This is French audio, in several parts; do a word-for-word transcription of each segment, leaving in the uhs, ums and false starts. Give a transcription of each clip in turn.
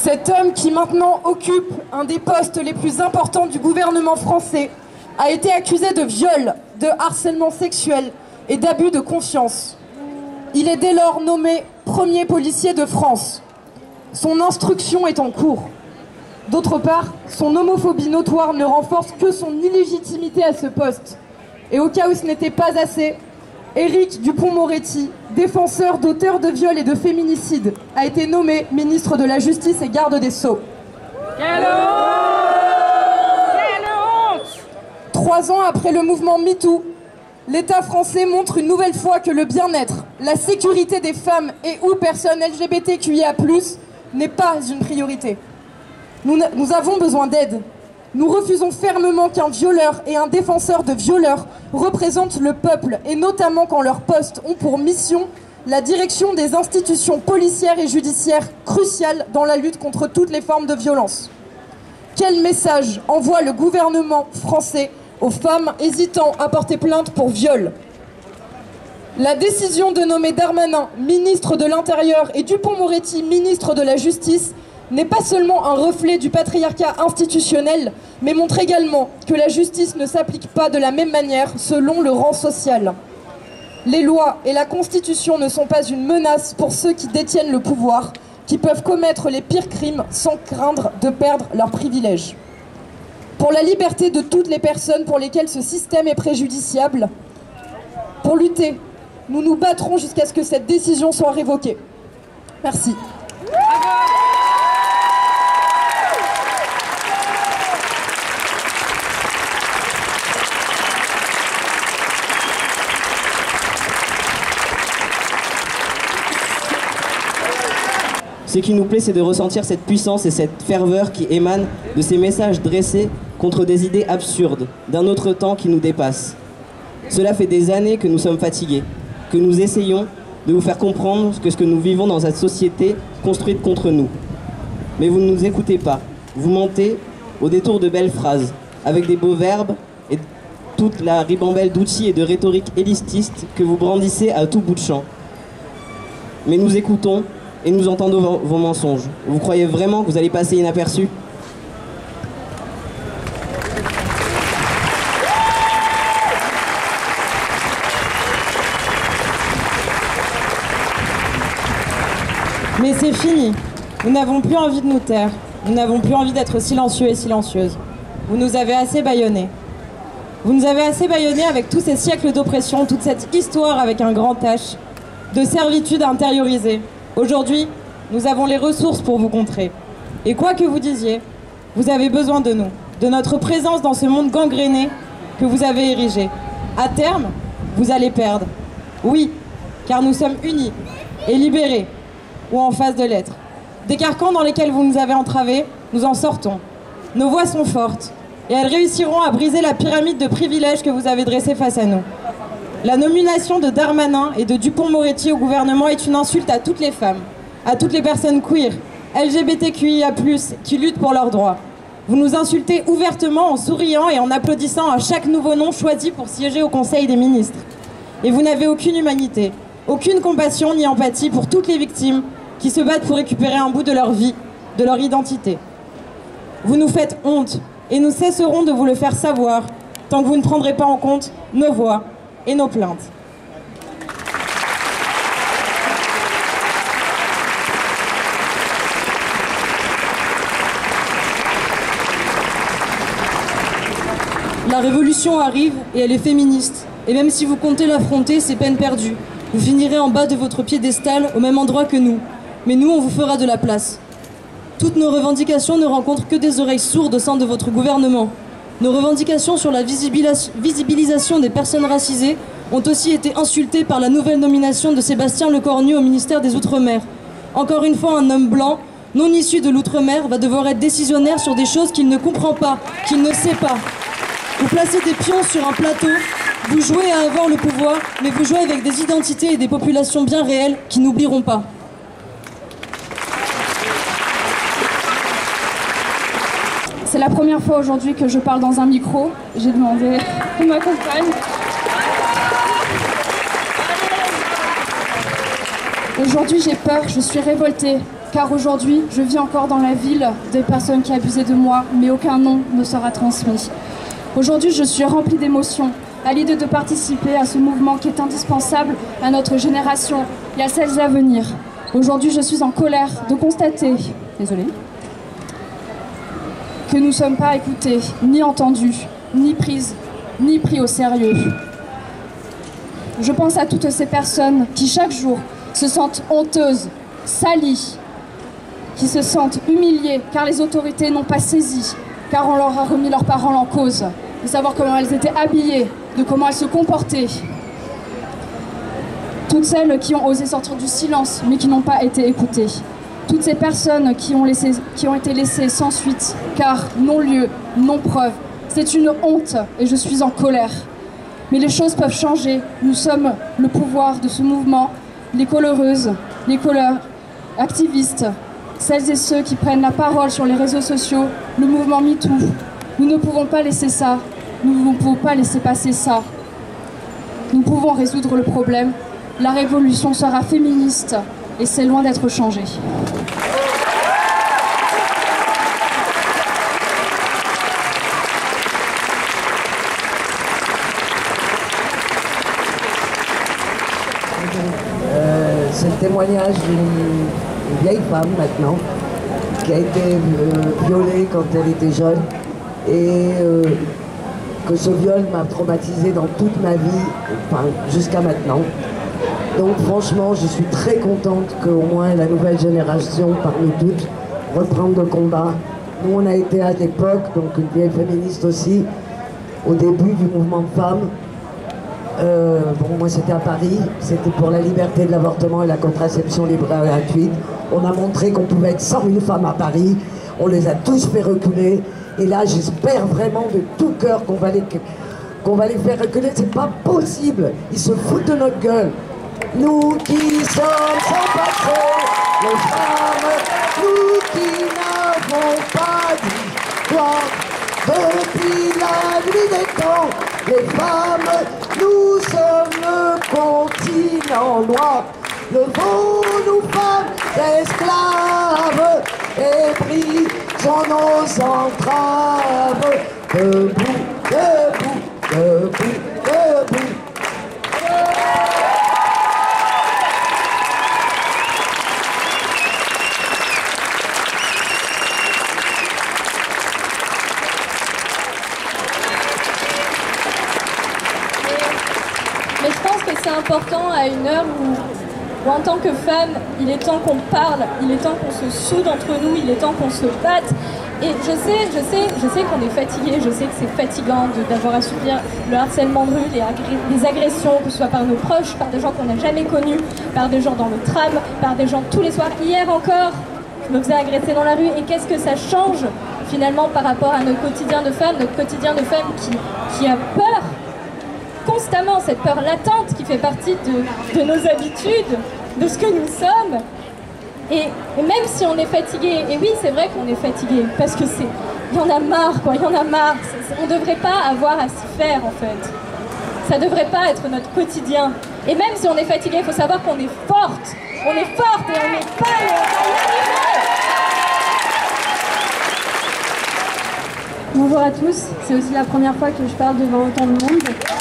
Cet homme qui maintenant occupe un des postes les plus importants du gouvernement français a été accusé de viol, de harcèlement sexuel et d'abus de confiance. Il est dès lors nommé premier policier de France. Son instruction est en cours. D'autre part, son homophobie notoire ne renforce que son illégitimité à ce poste. Et au cas où ce n'était pas assez, Éric Dupond-Moretti, défenseur d'auteurs de viol et de féminicide, a été nommé ministre de la Justice et garde des Sceaux. Quelle honte! Quelle honte! Trois ans après le mouvement MeToo, l'État français montre une nouvelle fois que le bien-être, la sécurité des femmes et ou personnes L G B T Q I A plus, n'est pas une priorité. Nous, nous avons besoin d'aide. Nous refusons fermement qu'un violeur et un défenseur de violeurs représentent le peuple, et notamment quand leurs postes ont pour mission la direction des institutions policières et judiciaires cruciales dans la lutte contre toutes les formes de violence. Quel message envoie le gouvernement français aux femmes hésitant à porter plainte pour viol? La décision de nommer Darmanin ministre de l'Intérieur et Dupond-Moretti ministre de la Justice n'est pas seulement un reflet du patriarcat institutionnel, mais montre également que la justice ne s'applique pas de la même manière selon le rang social. Les lois et la Constitution ne sont pas une menace pour ceux qui détiennent le pouvoir, qui peuvent commettre les pires crimes sans craindre de perdre leurs privilèges. Pour la liberté de toutes les personnes pour lesquelles ce système est préjudiciable, pour lutter, nous nous battrons jusqu'à ce que cette décision soit révoquée. Merci. Ce qui nous plaît, c'est de ressentir cette puissance et cette ferveur qui émanent de ces messages dressés contre des idées absurdes, d'un autre temps qui nous dépasse. Cela fait des années que nous sommes fatigués, que nous essayons de vous faire comprendre que ce que nous vivons dans cette société construite contre nous. Mais vous ne nous écoutez pas. Vous mentez au détour de belles phrases, avec des beaux verbes et toute la ribambelle d'outils et de rhétorique élitiste que vous brandissez à tout bout de champ. Mais nous écoutons et nous entendons vos, vos mensonges. Vous croyez vraiment que vous allez passer inaperçu ? Mais c'est fini. Nous n'avons plus envie de nous taire. Nous n'avons plus envie d'être silencieux et silencieuses. Vous nous avez assez bâillonnés. Vous nous avez assez bâillonnés avec tous ces siècles d'oppression, toute cette histoire avec un grand H, de servitude intériorisée. Aujourd'hui, nous avons les ressources pour vous contrer. Et quoi que vous disiez, vous avez besoin de nous, de notre présence dans ce monde gangréné que vous avez érigé. À terme, vous allez perdre. Oui, car nous sommes unis et libérés, ou en phase de l'être. Des carcans dans lesquels vous nous avez entravés, nous en sortons. Nos voix sont fortes, et elles réussiront à briser la pyramide de privilèges que vous avez dressée face à nous. La nomination de Darmanin et de Dupond-Moretti au gouvernement est une insulte à toutes les femmes, à toutes les personnes queer, L G B T Q I A plus, qui luttent pour leurs droits. Vous nous insultez ouvertement en souriant et en applaudissant à chaque nouveau nom choisi pour siéger au Conseil des ministres. Et vous n'avez aucune humanité, aucune compassion ni empathie pour toutes les victimes qui se battent pour récupérer un bout de leur vie, de leur identité. Vous nous faites honte et nous cesserons de vous le faire savoir tant que vous ne prendrez pas en compte nos voix et nos plaintes. La révolution arrive et elle est féministe. Et même si vous comptez l'affronter, c'est peine perdue. Vous finirez en bas de votre piédestal au même endroit que nous. Mais nous, on vous fera de la place. Toutes nos revendications ne rencontrent que des oreilles sourdes au sein de votre gouvernement. Nos revendications sur la visibilisation des personnes racisées ont aussi été insultées par la nouvelle nomination de Sébastien Lecornu au ministère des Outre-mer. Encore une fois, un homme blanc, non issu de l'Outre-mer, va devoir être décisionnaire sur des choses qu'il ne comprend pas, qu'il ne sait pas. Vous placez des pions sur un plateau, vous jouez à avoir le pouvoir, mais vous jouez avec des identités et des populations bien réelles qui n'oublieront pas. C'est la première fois aujourd'hui que je parle dans un micro. J'ai demandé qu'on m'accompagne. Aujourd'hui, j'ai peur, je suis révoltée, car aujourd'hui, je vis encore dans la ville des personnes qui abusaient de moi, mais aucun nom ne sera transmis. Aujourd'hui, je suis remplie d'émotions à l'idée de participer à ce mouvement qui est indispensable à notre génération et à celles à venir. Aujourd'hui, je suis en colère de constater, désolée, que nous ne sommes pas écoutés, ni entendus, ni prises, ni pris au sérieux. Je pense à toutes ces personnes qui, chaque jour, se sentent honteuses, salies, qui se sentent humiliées car les autorités n'ont pas saisi, car on leur a remis leurs paroles en cause, de savoir comment elles étaient habillées, de comment elles se comportaient. Toutes celles qui ont osé sortir du silence, mais qui n'ont pas été écoutées. Toutes ces personnes qui ont, laissé, qui ont été laissées sans suite, car non-lieu, non-preuve. C'est une honte et je suis en colère. Mais les choses peuvent changer. Nous sommes le pouvoir de ce mouvement, les coloreuses, les couleurs, activistes, celles et ceux qui prennent la parole sur les réseaux sociaux, le mouvement MeToo. Nous ne pouvons pas laisser ça. Nous ne pouvons pas laisser passer ça. Nous pouvons résoudre le problème. La révolution sera féministe et c'est loin d'être changé. Euh, c'est le témoignage d'une vieille femme maintenant qui a été euh, violée quand elle était jeune et euh, que ce viol m'a traumatisée dans toute ma vie, enfin jusqu'à maintenant. Donc franchement, je suis très contente qu'au moins la nouvelle génération, parmi toutes, reprenne le combat. Nous, on a été à l'époque, donc une vieille féministe aussi, au début du mouvement de femmes. Euh, bon, moi c'était à Paris, c'était pour la liberté de l'avortement et la contraception libre et gratuite. On a montré qu'on pouvait être cent mille femmes à Paris, on les a tous fait reculer. Et là, j'espère vraiment de tout cœur qu'on va les, qu'on va les faire reculer. C'est pas possible. Ils se foutent de notre gueule. Nous qui sommes sans passé, les femmes, nous qui n'avons pas d'histoire. Depuis la nuit des temps, les femmes, nous sommes le continent noir. Le vent nous femmes esclaves et brille sur nos entraves. Debout, debout, debout, debout. Mais je pense que c'est important à une heure où où en tant que femme, il est temps qu'on parle, il est temps qu'on se soude entre nous, il est temps qu'on se batte. Et je sais, je sais, je sais qu'on est fatigué, je sais que c'est fatigant d'avoir à subir le harcèlement de rue, les, agré les agressions, que ce soit par nos proches, par des gens qu'on n'a jamais connus, par des gens dans le tram, par des gens tous les soirs. Hier encore, je me faisais agresser dans la rue. Et qu'est-ce que ça change finalement par rapport à notre quotidien de femme, notre quotidien de femme qui, qui a peur constamment, cette peur latente qui fait partie de, de nos habitudes, de ce que nous sommes. Et, et même si on est fatigué, et oui c'est vrai qu'on est fatigué, parce que c'est, il y en a marre quoi, il y en a marre, c est, on ne devrait pas avoir à s'y faire en fait. Ça ne devrait pas être notre quotidien. Et même si on est fatigué, il faut savoir qu'on est forte, on est forte et on n'est pas et on va y arriver. Bonjour à tous, c'est aussi la première fois que je parle devant autant de monde.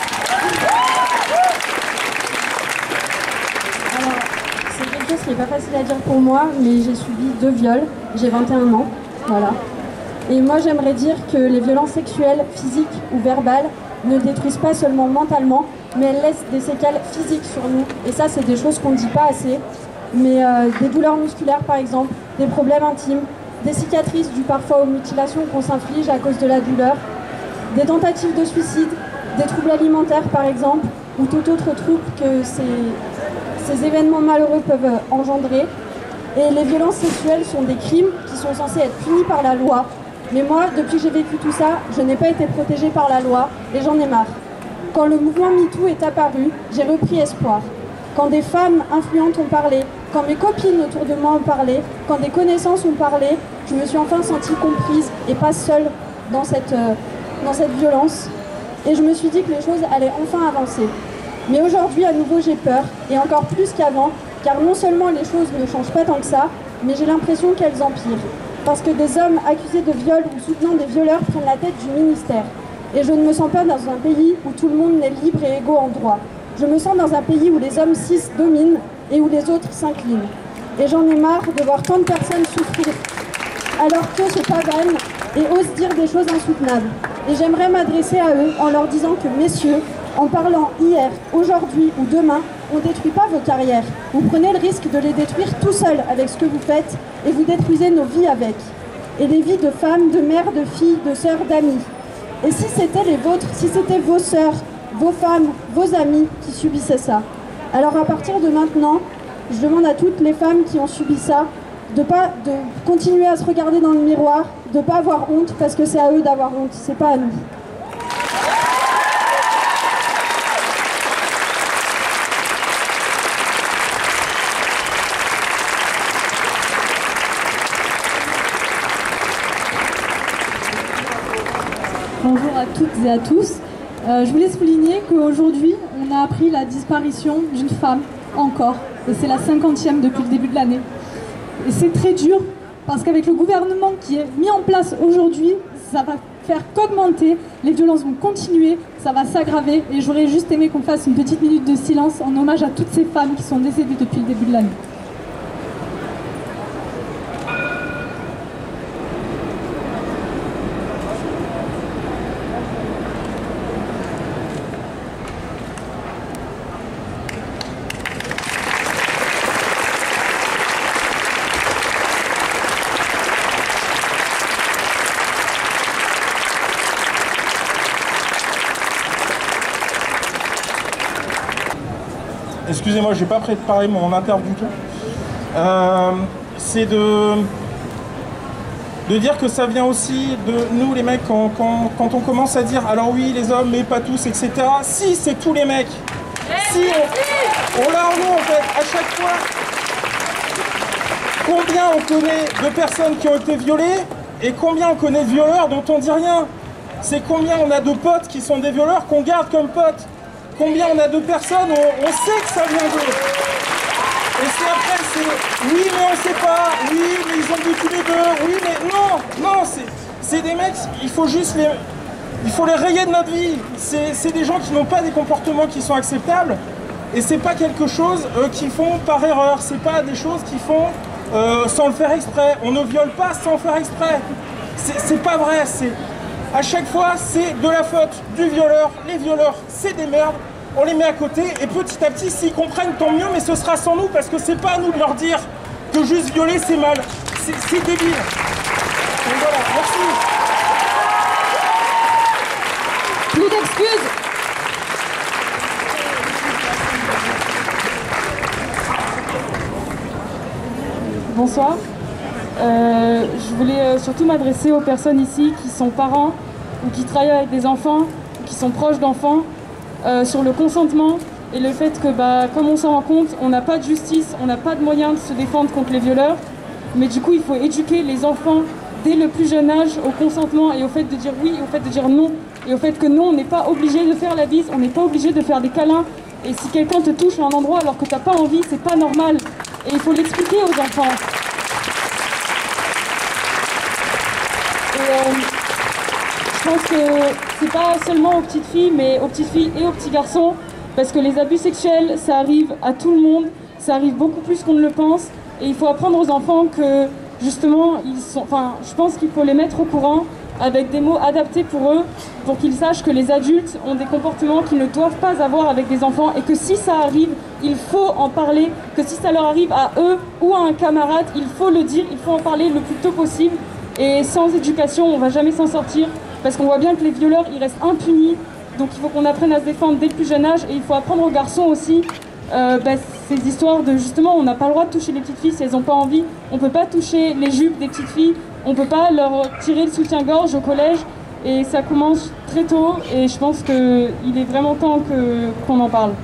Alors, c'est quelque chose qui n'est pas facile à dire pour moi, mais j'ai subi deux viols, j'ai vingt et un ans, voilà. Et moi j'aimerais dire que les violences sexuelles, physiques ou verbales ne détruisent pas seulement mentalement, mais elles laissent des séquelles physiques sur nous. Et ça c'est des choses qu'on ne dit pas assez, mais euh, des douleurs musculaires par exemple, des problèmes intimes, des cicatrices dues parfois aux mutilations qu'on s'inflige à cause de la douleur, des tentatives de suicide, des troubles alimentaires par exemple, ou tout autre trouble que ces, ces événements malheureux peuvent engendrer. Et les violences sexuelles sont des crimes qui sont censés être punis par la loi. Mais moi, depuis que j'ai vécu tout ça, je n'ai pas été protégée par la loi et j'en ai marre. Quand le mouvement MeToo est apparu, j'ai repris espoir. Quand des femmes influentes ont parlé, quand mes copines autour de moi ont parlé, quand des connaissances ont parlé, je me suis enfin sentie comprise et pas seule dans cette, euh, dans cette violence. Et je me suis dit que les choses allaient enfin avancer. Mais aujourd'hui, à nouveau, j'ai peur, et encore plus qu'avant, Car non seulement les choses ne changent pas tant que ça, mais j'ai l'impression qu'elles empirent. Parce que des hommes accusés de viol ou soutenant des violeurs prennent la tête du ministère. Et je ne me sens pas dans un pays où tout le monde est libre et égaux en droit. Je me sens dans un pays où les hommes cis dominent et où les autres s'inclinent. Et j'en ai marre de voir tant de personnes souffrir, alors qu'eux se pavanent et osent dire des choses insoutenables. Et j'aimerais m'adresser à eux en leur disant que, messieurs, en parlant hier, aujourd'hui ou demain, on ne détruit pas vos carrières. Vous prenez le risque de les détruire tout seuls avec ce que vous faites et vous détruisez nos vies avec. Et les vies de femmes, de mères, de filles, de sœurs, d'amis. Et si c'était les vôtres, si c'était vos sœurs, vos femmes, vos amis qui subissaient ça? Alors à partir de maintenant, je demande à toutes les femmes qui ont subi ça de pas de continuer à se regarder dans le miroir, de pas avoir honte parce que c'est à eux d'avoir honte, c'est pas à nous. Bonjour à toutes et à tous. Euh, je voulais souligner qu'aujourd'hui, on a appris la disparition d'une femme, encore, et c'est la cinquantième depuis le début de l'année. Et c'est très dur, parce qu'avec le gouvernement qui est mis en place aujourd'hui, ça va faire qu'augmenter, les violences vont continuer, ça va s'aggraver, et j'aurais juste aimé qu'on fasse une petite minute de silence en hommage à toutes ces femmes qui sont décédées depuis le début de l'année. Excusez-moi, je n'ai pas préparé mon interview du tout. Euh, c'est de, de dire que ça vient aussi de nous les mecs quand, quand, quand on commence à dire alors oui les hommes mais pas tous et cetera. Si c'est tous les mecs. Si on, on l'a en nous en fait à chaque fois. Combien on connaît de personnes qui ont été violées et combien on connaît de violeurs dont on dit rien. C'est combien on a de potes qui sont des violeurs qu'on garde comme potes. Combien on a de personnes où on, on sait que ça vient d'eux. Et c'est après, c'est oui, mais on sait pas, oui, mais ils ont bu tous les deux, oui, mais non, non, c'est des mecs, il faut juste les, il faut les rayer de notre vie. C'est des gens qui n'ont pas des comportements qui sont acceptables et c'est pas quelque chose euh, qu'ils font par erreur, c'est pas des choses qu'ils font euh, sans le faire exprès. On ne viole pas sans faire exprès. C'est pas vrai, c'est. À chaque fois, c'est de la faute du violeur. Les violeurs, c'est des merdes. On les met à côté et petit à petit, s'ils comprennent, tant mieux, mais ce sera sans nous parce que c'est pas à nous de leur dire que juste violer, c'est mal. C'est débile. Donc voilà, merci. Plus d'excuses. Bonsoir. Euh, je voulais euh, surtout m'adresser aux personnes ici qui sont parents ou qui travaillent avec des enfants, ou qui sont proches d'enfants, euh, sur le consentement et le fait que, bah, comme on s'en rend compte, on n'a pas de justice, on n'a pas de moyens de se défendre contre les violeurs, mais du coup il faut éduquer les enfants dès le plus jeune âge au consentement et au fait de dire oui et au fait de dire non, et au fait que non, on n'est pas obligé de faire la bise, on n'est pas obligé de faire des câlins, et si quelqu'un te touche à un endroit alors que tu n'as pas envie, c'est pas normal, et il faut l'expliquer aux enfants. Et euh, je pense que c'est pas seulement aux petites filles, mais aux petites filles et aux petits garçons, parce que les abus sexuels, ça arrive à tout le monde, ça arrive beaucoup plus qu'on ne le pense, et il faut apprendre aux enfants que, justement, ils sont, enfin, je pense qu'il faut les mettre au courant avec des mots adaptés pour eux, pour qu'ils sachent que les adultes ont des comportements qu'ils ne doivent pas avoir avec des enfants, et que si ça arrive, il faut en parler, que si ça leur arrive à eux ou à un camarade, il faut le dire, il faut en parler le plus tôt possible. Et sans éducation, on ne va jamais s'en sortir, parce qu'on voit bien que les violeurs, ils restent impunis. Donc il faut qu'on apprenne à se défendre dès le plus jeune âge, et il faut apprendre aux garçons aussi euh, bah, ces histoires de, justement, on n'a pas le droit de toucher les petites filles si elles n'ont pas envie. On ne peut pas toucher les jupes des petites filles, on ne peut pas leur tirer le soutien-gorge au collège, et ça commence très tôt, et je pense qu'il est vraiment temps que, qu'on en parle.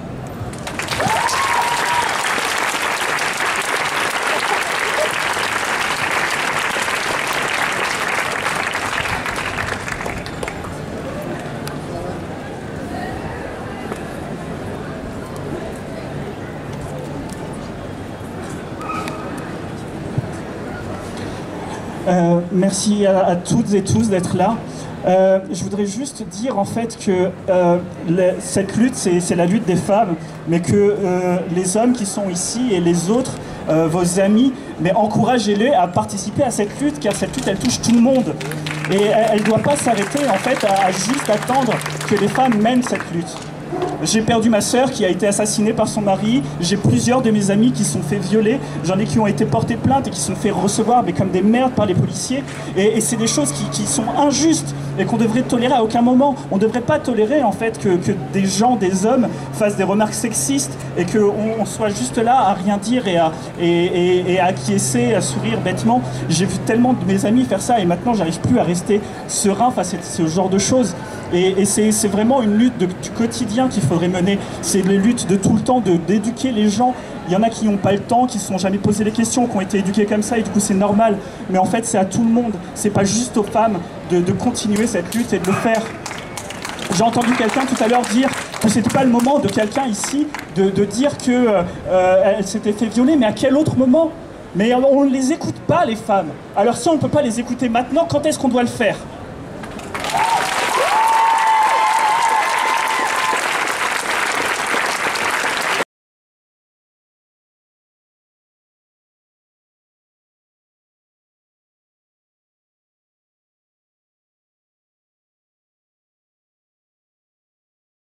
Euh, merci à, à toutes et tous d'être là. Euh, je voudrais juste dire en fait que euh, le, cette lutte, c'est la lutte des femmes, mais que euh, les hommes qui sont ici et les autres, euh, vos amis, mais encouragez-les à participer à cette lutte, car cette lutte, elle touche tout le monde. Et elle ne doit pas s'arrêter en fait à, à juste attendre que les femmes mènent cette lutte. J'ai perdu ma sœur qui a été assassinée par son mari, j'ai plusieurs de mes amis qui se sont fait violer, j'en ai qui ont été portés plainte et qui se sont fait recevoir mais comme des merdes par les policiers, et, et c'est des choses qui, qui sont injustes et qu'on devrait tolérer à aucun moment. On ne devrait pas tolérer en fait que, que des gens, des hommes fassent des remarques sexistes et qu'on on soit juste là à rien dire et à, et, et, et à acquiescer, à sourire bêtement. J'ai vu tellement de mes amis faire ça et maintenant j'arrive plus à rester serein face à ce genre de choses. Et, et c'est vraiment une lutte de, du quotidien qu'il faudrait mener. C'est une lutte de tout le temps, d'éduquer les gens. Il y en a qui n'ont pas le temps, qui ne se sont jamais posé les questions, qui ont été éduqués comme ça, et du coup c'est normal. Mais en fait, c'est à tout le monde. C'est pas juste aux femmes de, de continuer cette lutte et de le faire. J'ai entendu quelqu'un tout à l'heure dire que c'était pas le moment de quelqu'un ici de, de dire qu'elle euh, s'était fait violer, mais à quel autre moment? Mais on ne les écoute pas, les femmes. Alors si on ne peut pas les écouter maintenant, quand est-ce qu'on doit le faire?